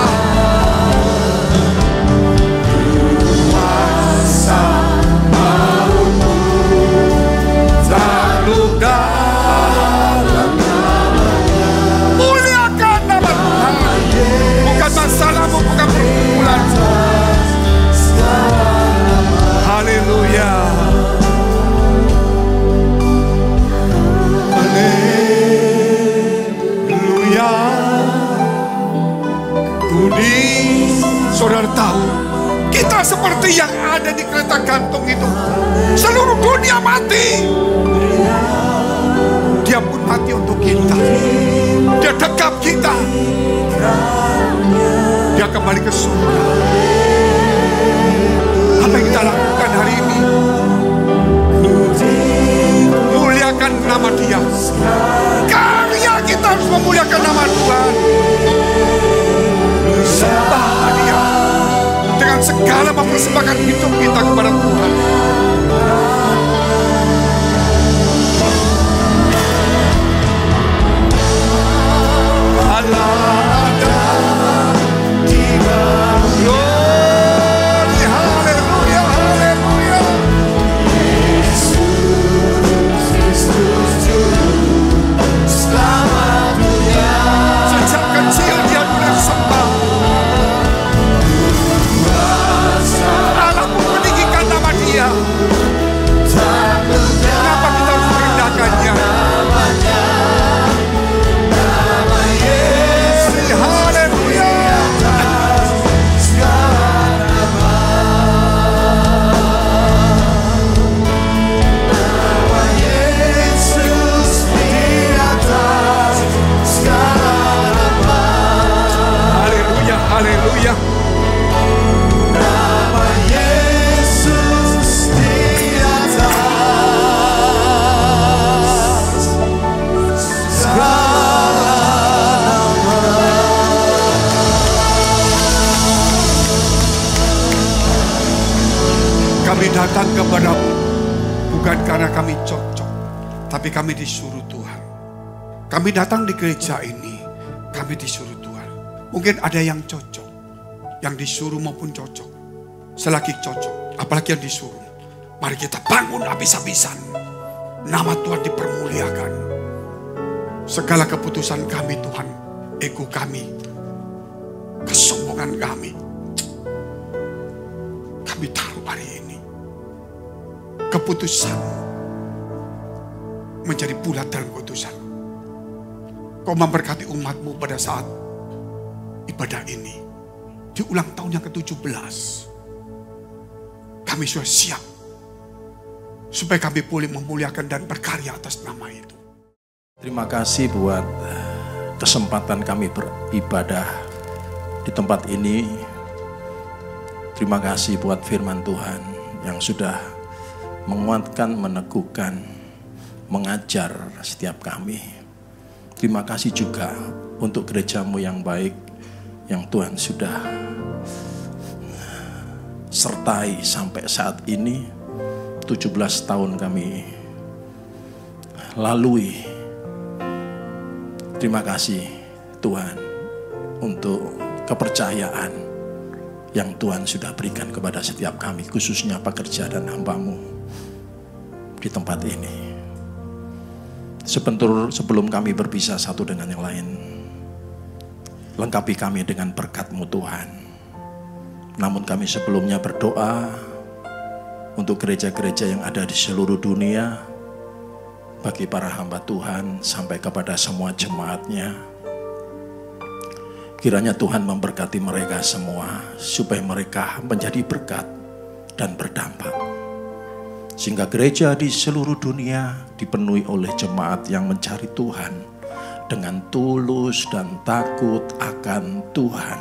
Kuasa mautmu takluk dalam namanya. Muliakan nama Tuhan. Bukan masalahmu, bukan pergumulan. Haleluya. Haleluya. Budi, saudara tahu, kita seperti yang ada di kereta gantung itu. Seluruh dunia mati. Dia pun mati untuk kita. Dia dekap kita. Dia kembali ke surga. Apa yang kita lakukan hari ini? Muliakan nama Dia. Karya kita harus memuliakan nama Tuhan. Sembah Dia dengan segala mempersembahkan hidup kita kepada Tuhan. Allah ada di dalam Haleluya. Nama Yesus di atas segala nama. Kami datang kepadamu bukan karena kami cocok, tapi kami disuruh Tuhan. Kami datang di gereja ini, kami disuruh Tuhan. Mungkin ada yang cocok, yang disuruh maupun cocok. Selagi cocok, apalagi yang disuruh. Mari kita bangun habis-habisan. Nama Tuhan dipermuliakan. Segala keputusan kami Tuhan, ego kami, kesombongan kami, kami taruh hari ini. Keputusan menjadi bulat dalam keputusan. Kau memberkati umatmu pada saat ibadah ini. Di ulang tahun yang ke tujuh belas. Kami sudah siap. Supaya kami boleh memuliakan dan berkarya atas nama itu. Terima kasih buat kesempatan kami beribadah di tempat ini. Terima kasih buat firman Tuhan yang sudah menguatkan, meneguhkan, mengajar setiap kami. Terima kasih juga untuk gerejamu yang baik, yang Tuhan sudah sertai sampai saat ini. tujuh belas tahun kami lalui. Terima kasih Tuhan untuk kepercayaan yang Tuhan sudah berikan kepada setiap kami, khususnya pekerja dan hamba-Mu di tempat ini. Sebentar sebelum kami berpisah satu dengan yang lain, lengkapi kami dengan berkat-Mu Tuhan. Namun kami sebelumnya berdoa untuk gereja-gereja yang ada di seluruh dunia, bagi para hamba Tuhan sampai kepada semua jemaatnya. Kiranya Tuhan memberkati mereka semua, supaya mereka menjadi berkat dan berdampak. Sehingga gereja di seluruh dunia dipenuhi oleh jemaat yang mencari Tuhan dengan tulus dan takut akan Tuhan.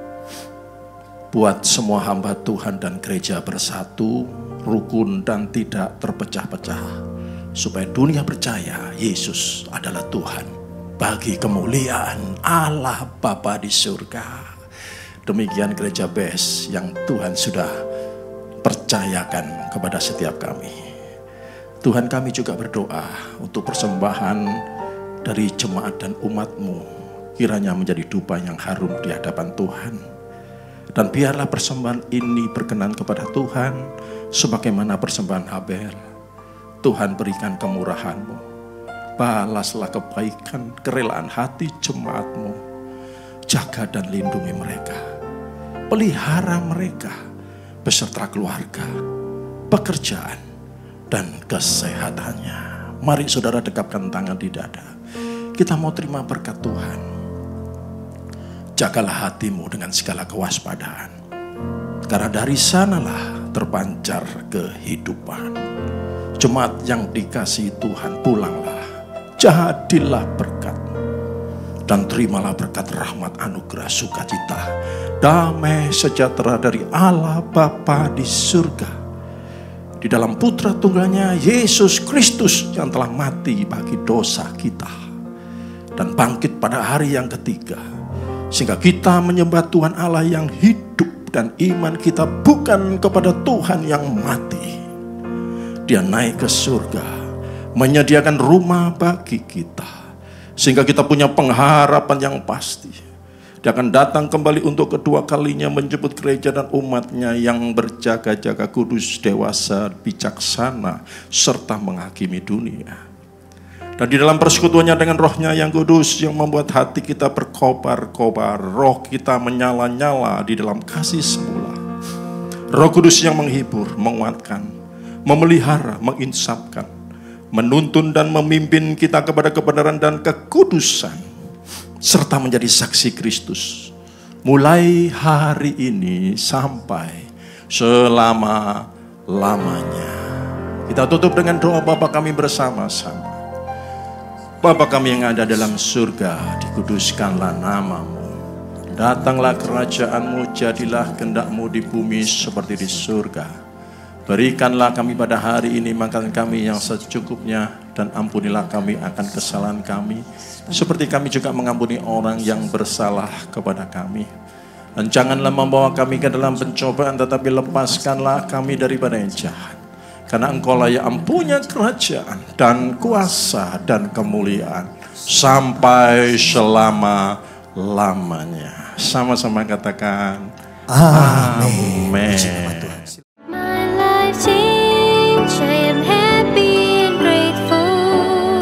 Buat semua hamba Tuhan dan gereja bersatu, rukun dan tidak terpecah-pecah. Supaya dunia percaya Yesus adalah Tuhan bagi kemuliaan Allah Bapa di surga. Demikian gereja B E S yang Tuhan sudah percayakan kepada setiap kami. Tuhan, kami juga berdoa untuk persembahan dari jemaat dan umat-Mu, kiranya menjadi dupa yang harum di hadapan Tuhan. Dan biarlah persembahan ini berkenan kepada Tuhan, sebagaimana persembahan Habel. Tuhan, berikan kemurahan-Mu, balaslah kebaikan, kerelaan hati jemaat-Mu. Jaga dan lindungi mereka, pelihara mereka beserta keluarga, pekerjaan, dan kesehatannya. Mari saudara dekapkan tangan di dada. Kita mau terima berkat Tuhan. Jagalah hatimu dengan segala kewaspadaan, karena dari sanalah terpancar kehidupan. Jemaat yang dikasihi Tuhan, pulanglah, jadilah berkat, dan terimalah berkat rahmat, anugerah, sukacita, damai sejahtera dari Allah Bapa di surga, di dalam Putra Tunggalnya Yesus Kristus yang telah mati bagi dosa kita dan bangkit pada hari yang ketiga, sehingga kita menyembah Tuhan Allah yang hidup, dan iman kita bukan kepada Tuhan yang mati. Dia naik ke surga, menyediakan rumah bagi kita, sehingga kita punya pengharapan yang pasti. Dia akan datang kembali untuk kedua kalinya menjemput gereja dan umatnya yang berjaga-jaga, kudus, dewasa, bijaksana, serta menghakimi dunia. Dan di dalam persekutuannya dengan Rohnya yang kudus, yang membuat hati kita berkobar-kobar, roh kita menyala-nyala di dalam kasih semula. Roh Kudus yang menghibur, menguatkan, memelihara, menginsapkan, menuntun dan memimpin kita kepada kebenaran dan kekudusan, serta menjadi saksi Kristus mulai hari ini sampai selama-lamanya. Kita tutup dengan doa Bapa kami bersama-sama. Bapa kami yang ada dalam surga, dikuduskanlah nama-Mu, Datanglah kerajaan-Mu, jadilah kehendak-Mu di bumi seperti di surga. Berikanlah kami pada hari ini makan kami yang secukupnya, dan ampunilah kami akan kesalahan kami, seperti kami juga mengampuni orang yang bersalah kepada kami. Dan janganlah membawa kami ke dalam pencobaan, tetapi lepaskanlah kami daripada yang jahat. Karena Engkau-lah yang punya kerajaan dan kuasa dan kemuliaan sampai selama-lamanya. Sama-sama katakan amin. My life changed, I am happy and grateful.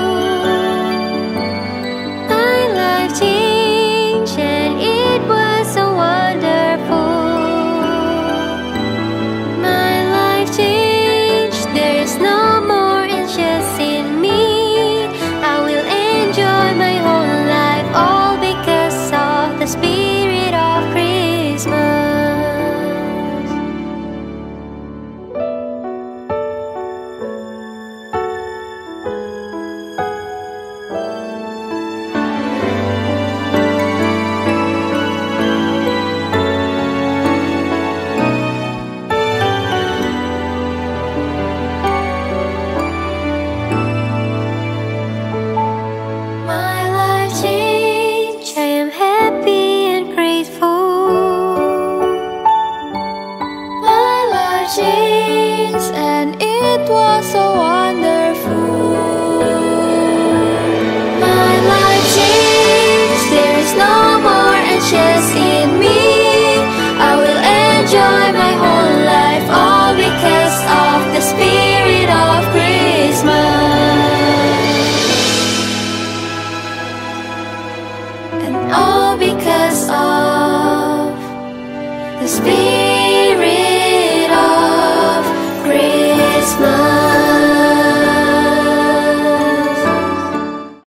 My life changed and it was so wonderful. My life changed, there is no more anxious in me. I will enjoy my whole life, all because of the spirit of Christmas. My life changed, I am happy and grateful. My life changed and it was so wonderful. My life changed, there is no more anxious in me. I will enjoy my whole life, all because of the spirit of Christmas. And all because of the spirit